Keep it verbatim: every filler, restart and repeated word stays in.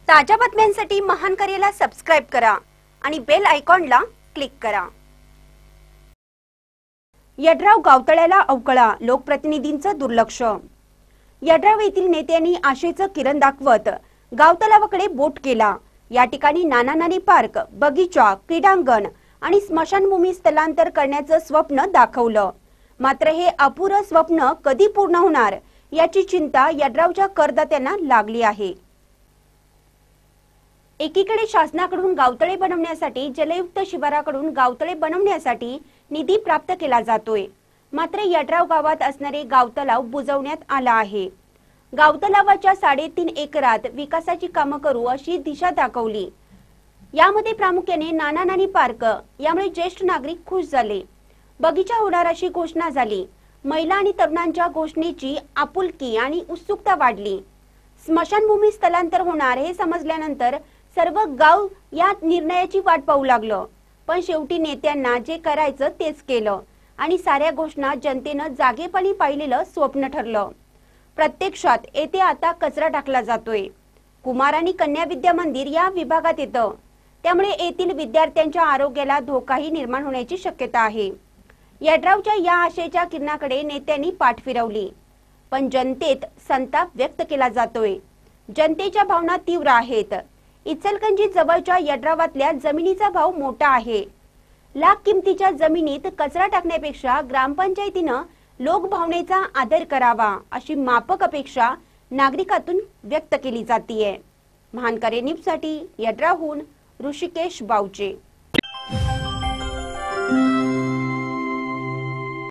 ताज्या बातम्यांसाठी महान करेला सबस्क्राइब करा आणि बेल आयकॉनला क्लिक करा। यड्राव गावतळ्याला अवकळा, लोकप्रतिनिधींचं दुर्लक्ष। यड्राव येथील नेत्यांनी आशेचं किरण दाखवत गावतळाकडे बोट केला। या ठिकाणी नाना नानी पार्क, बगीचा, क्रीडांगण आणि स्मशानभूमी स्थलांतर करण्याचं स्वप्न दाखवलं। मात्र हे अपुरं स्वप्न कधी पूर्ण होणार याची चिंता यड्रावच्या करदात्यांना लागली आहे। एकीकडे शासनाकडून गावतळे बनवण्यासाठी जलयुक्त शिवाराकडून गावतळे बनवण्यासाठी निधी प्राप्त केला जातोय, मात्र यड्राव गावात असणारे गावतलाव बुजवण्यात आला आहे। गावतलावाच्या साडेतीन एकरात विकासाची कामं करू अशी दिशा दाखवली। यामध्ये प्रामुख्याने नाना नानी पार्क, यामुळे ज्येष्ठ नागरिक खुश झाले। बगीचा होणार अशी घोषणा झाली। महिला आणि तरुणांच्या घोषणेची आपुलकी आणि उत्सुकता वाढली। स्मशानभूमी स्थलांतर होणार हे समजल्यानंतर सर्व गाव या निर्णयाची वाट पाहू लागलं, पण शेवटी नेत्यांना जे करायचं तेच केलं आणि साऱ्या घोषणा जनतेनं जागेपणी पाहिलेलं स्वप्न ठरलं। प्रत्यक्षात येथे आता कचरा टाकला जातोय। कुमार आणि कन्या विद्या मंदिर या विभागात येतं, त्यामुळे येथील विद्यार्थ्यांच्या आरोग्याला धोकाही निर्माण होण्याची शक्यता आहे। यड्रावच्या या आशेच्या किरणाकडे नेत्यांनी पाठ फिरवली, पण जनतेत संताप व्यक्त केला जातोय। जनतेच्या भावना तीव्र आहेत। इचलकरंजी जवळच्या यड्रावातल्या जमिनीचा भाव मोठा आहे। लाख किमतीच्या जमिनीत कचरा टाकण्यापेक्षा ग्रामपंचायतीनं लोकभावनेचा आदर करावा अशी माफक अपेक्षा नागरिकातून व्यक्त केली जातीये। महान करे न्यूजसाठी यड्रावहून ऋषिकेश बावचे।